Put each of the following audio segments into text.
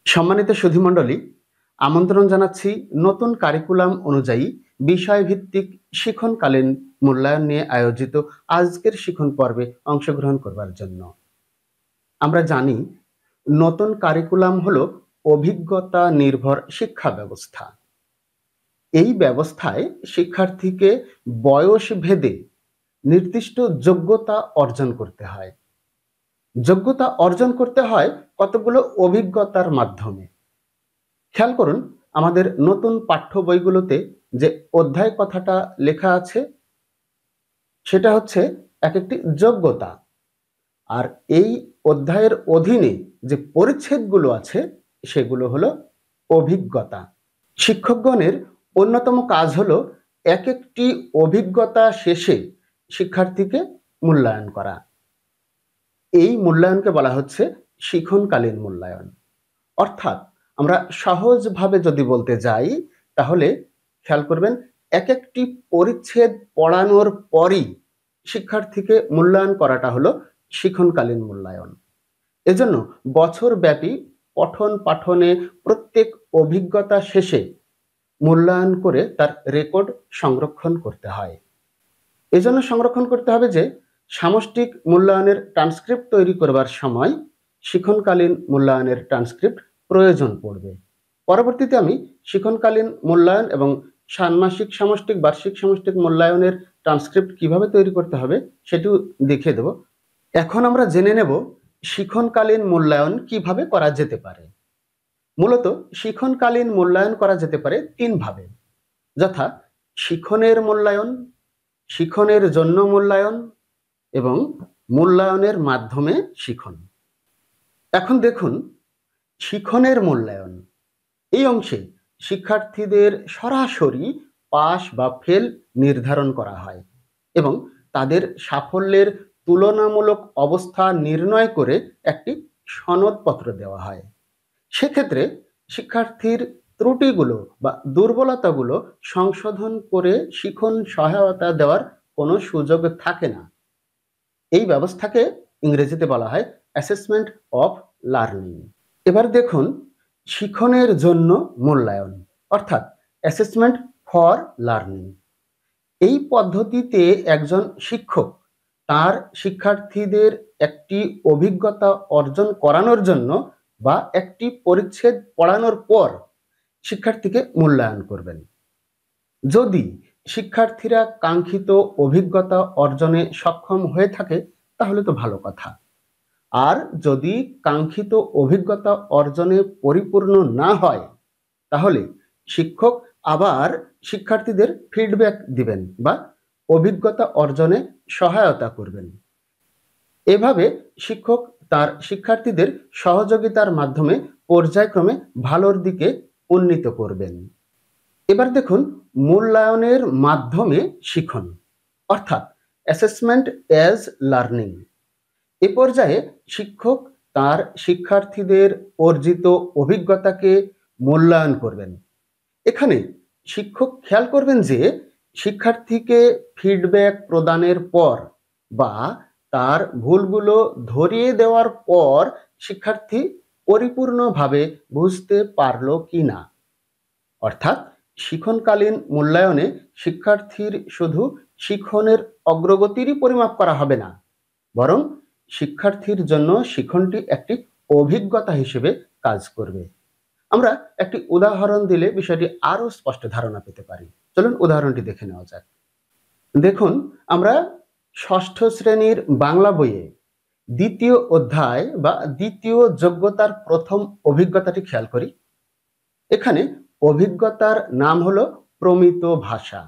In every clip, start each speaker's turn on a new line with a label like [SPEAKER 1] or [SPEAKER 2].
[SPEAKER 1] সম্মানিত সুধীমণ্ডলী, আমন্ত্রণ জানাচ্ছি নতুন কারিকুলাম অনুযায়ী বিষয়ভিত্তিক শিক্ষণকালীন মূল্যায়ন নিয়ে আয়োজিত আজকের শিক্ষণ পর্বে অংশগ্রহণ করবার জন্য। আমরা জানি নতুন কারিকুলাম হলো অভিজ্ঞতা নির্ভর শিক্ষা ব্যবস্থা। এই ব্যবস্থায় শিক্ষার্থীকে বয়স ভেদে নির্দিষ্ট যোগ্যতা অর্জন করতে হয়। যোগ্যতা অর্জন করতে হয় কতগুলো অভিজ্ঞতার মাধ্যমে। খেয়াল করুন, আমাদের নতুন পাঠ্য বইগুলোতে যে অধ্যায় কথাটা লেখা আছে সেটা হচ্ছে এক একটি যোগ্যতা, আর এই অধ্যায়ের অধীনে যে পরিচ্ছেদগুলো আছে সেগুলো হলো অভিজ্ঞতা। শিক্ষকগণের অন্যতম কাজ হলো এক একটি অভিজ্ঞতা শেষে শিক্ষার্থীকে মূল্যায়ন করা। এই মূল্যায়নকে বলা হচ্ছে শিক্ষণকালীন মূল্যায়ন। অর্থাৎ আমরা সহজভাবে যদি বলতে যাই তাহলে খেয়াল করবেন, এক একটি পরিচ্ছেদ পড়ানোর পরই শিক্ষার্থীকে মূল্যায়ন করাটা হলো শিক্ষণকালীন মূল্যায়ন। এজন্য বছরব্যাপী পঠন পাঠনে প্রত্যেক অভিজ্ঞতা শেষে মূল্যায়ন করে তার রেকর্ড সংরক্ষণ করতে হয়। এজন্য সংরক্ষণ করতে হবে যে সামষ্টিক মূল্যায়নের ট্রান্সক্রিপ্ট তৈরি করবার সময় শিক্ষণকালীন মূল্যায়নের ট্রান্সক্রিপ্ট প্রয়োজন পড়বে। পরবর্তীতে আমি শিক্ষণকালীন মূল্যায়ন এবং ষান্মাসিক সামষ্টিক বার্ষিক সামষ্টিক মূল্যায়নের ট্রান্সক্রিপ্ট কিভাবে তৈরি করতে হবে সেটিও দেখিয়ে দেব। এখন আমরা জেনে নেব শিক্ষণকালীন মূল্যায়ন কিভাবে করা যেতে পারে। মূলত শিক্ষণকালীন মূল্যায়ন করা যেতে পারে তিনভাবে, যথা শিক্ষণের মূল্যায়ন, শিক্ষণের জন্য মূল্যায়ন এবং মূল্যায়নের মাধ্যমে শিক্ষণ। এখন দেখুন, শিক্ষণের মূল্যায়ন এই অংশে শিক্ষার্থীদের সরাসরি পাস বা ফেল নির্ধারণ করা হয় এবং তাদের সাফল্যের তুলনামূলক অবস্থা নির্ণয় করে একটি সনদপত্র দেওয়া হয়। সেক্ষেত্রে শিক্ষার্থীর ত্রুটিগুলো বা দুর্বলতাগুলো সংশোধন করে শিক্ষণ সহায়তা দেওয়ার কোনো সুযোগ থাকে না। এই ব্যবস্থাকে ইংরেজিতে বলা হয় অ্যাসেসমেন্ট অফ লার্নিং। এবার দেখুন, শিক্ষণের জন্য মূল্যায়ন অর্থাৎ অ্যাসেসমেন্ট ফর লার্নিং। এই পদ্ধতিতে একজন শিক্ষক তার শিক্ষার্থীদের একটি অভিজ্ঞতা অর্জন করানোর জন্য বা একটি পরিচ্ছেদ পড়ানোর পর শিক্ষার্থীকে মূল্যায়ন করবেন। যদি শিক্ষার্থীরা কাঙ্ক্ষিত অভিজ্ঞতা অর্জনে সক্ষম হয়ে থাকে তাহলে তো ভালো কথা, আর যদি কাঙ্ক্ষিত অভিজ্ঞতা অর্জনে পরিপূর্ণ না হয় তাহলে শিক্ষক আবার শিক্ষার্থীদের ফিডব্যাক দিবেন বা অভিজ্ঞতা অর্জনে সহায়তা করবেন। এভাবে শিক্ষক তার শিক্ষার্থীদের সহযোগিতার মাধ্যমে পর্যায়ক্রমে ভালোর দিকে উন্নীত করবেন। এবার দেখুন, মূল্যায়নের মাধ্যমে শিক্ষণ অর্থাৎ অ্যাসেসমেন্ট অ্যাজ লার্নিং। এ পর্যায়ে শিক্ষক তার শিক্ষার্থীদের অর্জিত অভিজ্ঞতাকে মূল্যায়ন করবেন। এখানে শিক্ষক খেয়াল করবেন যে শিক্ষার্থীকে ফিডব্যাক প্রদানের পর বা তার ভুলগুলো ধরিয়ে দেওয়ার পর শিক্ষার্থী পরিপূর্ণভাবে বুঝতে পারল কিনা। অর্থাৎ শিক্ষণকালীন মূল্যায়নে শিক্ষার্থীর শুধু শিক্ষণের অগ্রগতিরই পরিমাপ করা হবে না, বরং শিক্ষার্থীর জন্য শিক্ষণটি একটি অভিজ্ঞতা হিসেবে কাজ করবে। আমরা একটি উদাহরণ দিলে বিষয়টি আরো স্পষ্ট ধারণা পেতে পারি। চলুন উদাহরণটি দেখে নেওয়া যাক। দেখুন, আমরা ষষ্ঠ শ্রেণীর বাংলা বইয়ে দ্বিতীয় অধ্যায় বা দ্বিতীয় যোগ্যতার প্রথম অভিজ্ঞতাটি খেয়াল করি। এখানে অভিজ্ঞতার নাম হলো প্রমিত ভাষা।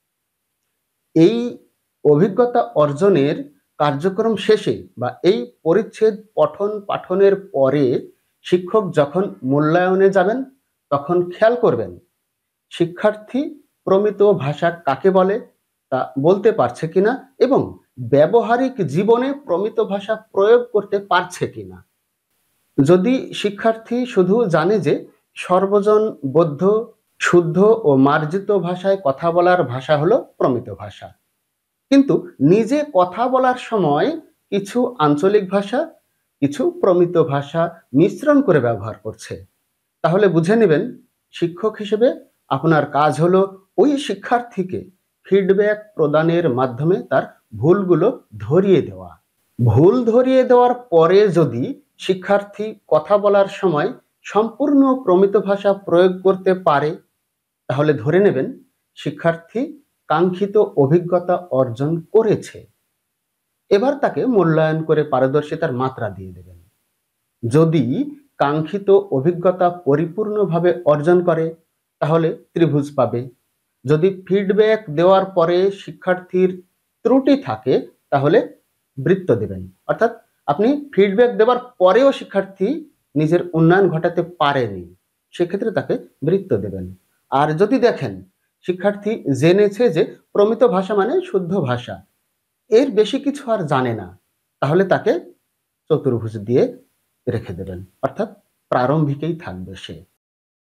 [SPEAKER 1] এই অভিজ্ঞতা অর্জনের কার্যক্রম শেষে বা এই পরিচ্ছেদ পঠন পাঠনের পরে শিক্ষক যখন মূল্যায়নে যাবেন তখন খেয়াল করবেন শিক্ষার্থী প্রমিত ভাষা কাকে বলে তা বলতে পারছে কিনা এবং ব্যবহারিক জীবনে প্রমিত ভাষা প্রয়োগ করতে পারছে কিনা। যদি শিক্ষার্থী শুধু জানে যে সর্বজন বোধ্য শুদ্ধ ও মার্জিত ভাষায় কথা বলার ভাষা হলো প্রমিত ভাষা, কিন্তু নিজে কথা বলার সময় কিছু আঞ্চলিক ভাষা কিছু প্রমিত ভাষা মিশ্রণ করে ব্যবহার করছে, তাহলে বুঝে নেবেন শিক্ষক হিসেবে আপনার কাজ হলো ওই শিক্ষার্থীকে ফিডব্যাক প্রদানের মাধ্যমে তার ভুলগুলো ধরিয়ে দেওয়া। ভুল ধরিয়ে দেওয়ার পরে যদি শিক্ষার্থী কথা বলার সময় সম্পূর্ণ প্রমিত ভাষা প্রয়োগ করতে পারে, তাহলে ধরে নেবেন শিক্ষার্থী কাঙ্ক্ষিত অভিজ্ঞতা অর্জন করেছে। এবার তাকে মূল্যায়ন করে পারদর্শিতার মাত্রা দিয়ে দেবেন। যদি কাঙ্ক্ষিত অভিজ্ঞতা পরিপূর্ণভাবে অর্জন করে, তাহলে ত্রিভুজ পাবে। যদি ফিডব্যাক দেওয়ার পরে শিক্ষার্থীর ত্রুটি থাকে, তাহলে বৃত্ত দেবেন। অর্থাৎ আপনি ফিডব্যাক দেওয়ার পরেও শিক্ষার্থী নিজের উন্নয়ন ঘটাতে পারেনি, সেক্ষেত্রে তাকে বৃত্ত দেবেন। আর যদি দেখেন শিক্ষার্থী জেনেছে যে প্রমিত ভাষা মানে শুদ্ধ ভাষা, এর বেশি কিছু আর জানে না, তাহলে তাকে চতুর্ভুজ দিয়ে রেখে দেবেন। অর্থাৎ প্রারম্ভিকেই থাকবে সে।